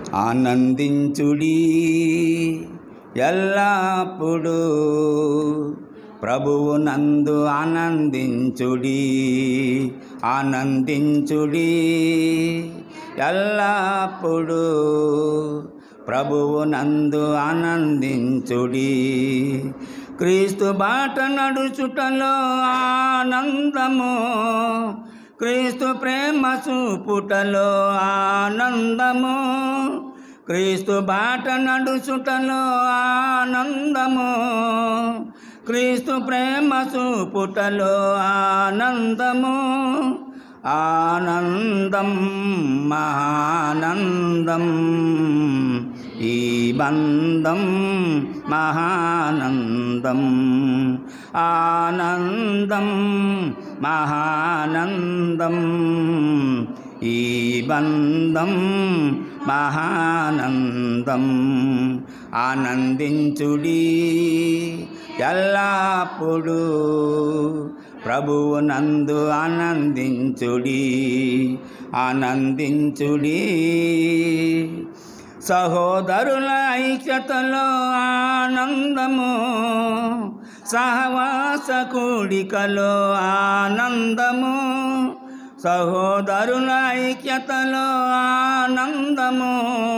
ఆనందించుడి ఎల్లప్పుడూ ప్రభువు నందు ఆనందించుడి ఆనందించుడి ఎల్లప్పుడూ ప్రభువు నందు ఆనందించుడి క్రీస్తు బాట నడుచుటలో ఆనందము క్రీస్తు ప్రేమ చూపుటలో ఆనందము క్రీస్తు బాట నడుచుటలో ఆనందము క్రీస్తు ప్రేమ చూపుటలో ఆనందము ఆనందం మహానందం ఈ బంధం మహానందం ఆనందం మహానందం ఈ బంధం మహానందం ఆనందించుడి ఎల్లప్పుడూ ప్రభువు నందు ఆనందించుడి ఆనందించుడి సహోదరుల ఐక్యతలో ఆనందము సహవాస కూడికలో ఆనందము సహోదరుల ఐక్యతలో ఆనందము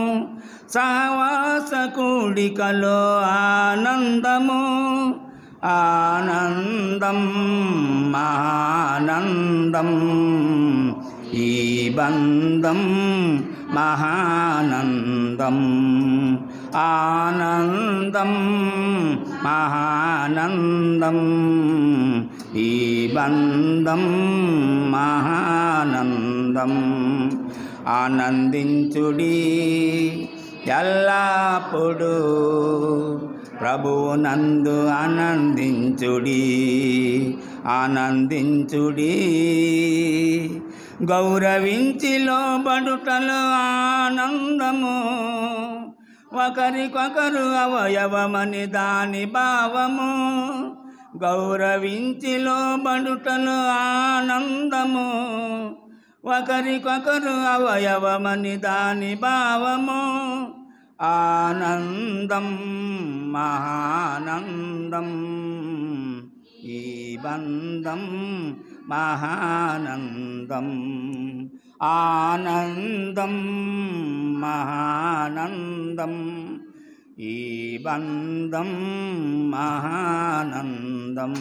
సహవాస కూడికలో ఆనందము ఆనందం మహానందం ఈ బంధం మహానందం ఆనందం మహానందం ఈ బంధం మహానందం ఆనందించుడి ఎల్లప్పుడూ ప్రభువు నందు ఆనందించుడి ఆనందించుడి గౌరవించి లోబడుటలో ఆనందము ఒకరికొకరు అవయవమని దాని భావము గౌరవించి లోబడుటలో ఆనందము ఒకరికొకరు అవయవమని దాని భావము ఆనందం మహానందం ఈ బంధం మహానందం ఆనందం మహానందం ఈ బంధం మహానందం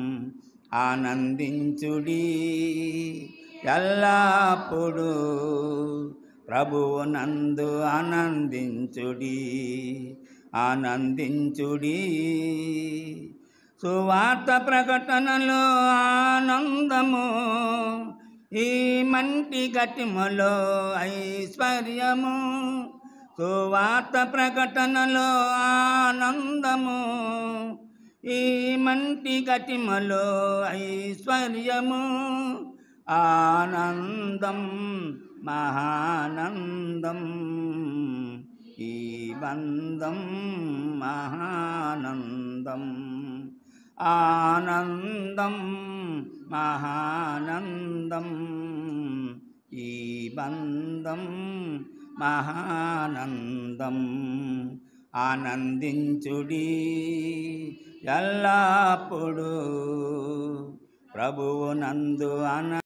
ఆనందించుడి ఎల్లప్పుడూ ప్రభువు నందు ఆనందించుడి ఆనందించుడి సువార్త ప్రకటనలో ఆనందము ఈ మంటి గటిమలో ఐశ్వర్యము సువార్త ప్రకటనలో ఆనందము ఈ మంటి గటిమలో ఐశ్వర్యము ఆనందం మహానందం ఈ బంధం మహానందం ఆనందం మహానందం ఈ బంధం మహానందం ఆనందించుడి ఎల్లప్పుడూ ప్రభువు నందు